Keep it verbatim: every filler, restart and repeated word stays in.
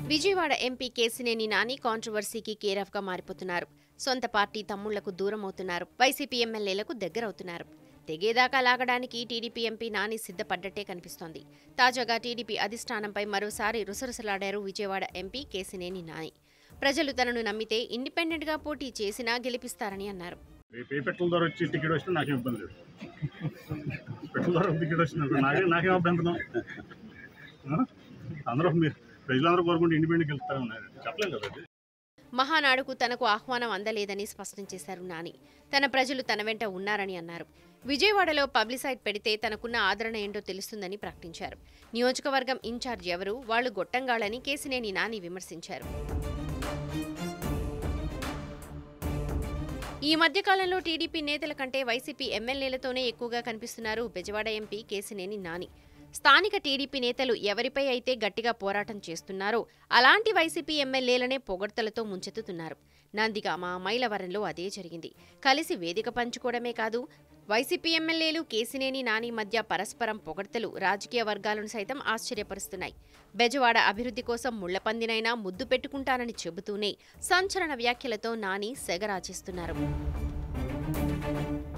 Vijayawada MP Kesineni Nani కాంట్రవర్సీకి care of గా మారిపోతున్నారు. సొంత పార్టీ తమ్ముళ్లకు దూరం అవుతున్నారు. వైసీపీ ఎమ్మెల్యేలకు దగ్గరవుతున్నారు. తెగేదాకా లాగడానికి టీడీపీ ఎంపీ నాని సిద్ధపడ్డట్టే కనిపిస్తోంది. తాజాగా టీడీపీ అధిష్టానంపై మరోసారి రుసరుసలాడారు విజయవాడ ఎంపీ కేసినేని నాని. ప్రజలు తనను నమ్మితే ఇండిపెండెంట్ గా పోటీ చేసినా గెలిపిస్తారని అన్నారు. మహానాడుకు తనకు ఆహ్వానం అందలేదని స్పష్టం చేశారు నాని. తన ప్రజలు తన వెంట ఉన్నారని అన్నారు. విజయవాడలో పబ్లిసైట్ పెడితే తనకున్న ఆదరణ ఏంటో తెలుస్తుందని ప్రకటించారు. నియోజకవర్గం ఇన్ఛార్జ్ ఎవరు, వాళ్లు గొట్టంగాళ్లని కేసినేని నాని విమర్శించారు. ఈ మధ్యకాలంలో టీడీపీ నేతల కంటే వైసీపీ ఎమ్మెల్యేలతోనే ఎక్కువగా కనిపిస్తున్నారు బెజవాడ ఎంపీ కేసినేని నాని. స్థానిక టీడీపీ నేతలు ఎవరిపై అయితే గట్టిగా పోరాటం చేస్తున్నారో అలాంటి వైసీపీ ఎమ్మెల్యేలనే పొగడ్తలతో ముంచెత్తుతున్నారు. నందిగామ, మైలవరంలో అదే జరిగింది. కలిసి వేదిక పంచుకోవడమే కాదు, వైసీపీ ఎమ్మెల్యేలు కేసినేని నాని మధ్య పరస్పరం పొగడ్తలు రాజకీయ వర్గాలను సైతం ఆశ్చర్యపరుస్తున్నాయి. బెజవాడ అభివృద్ధి కోసం ముళ్లపందినైనా ముద్దు పెట్టుకుంటానని చెబుతూనే సంచలన వ్యాఖ్యలతో నాని సెగరాచేస్తున్నారు.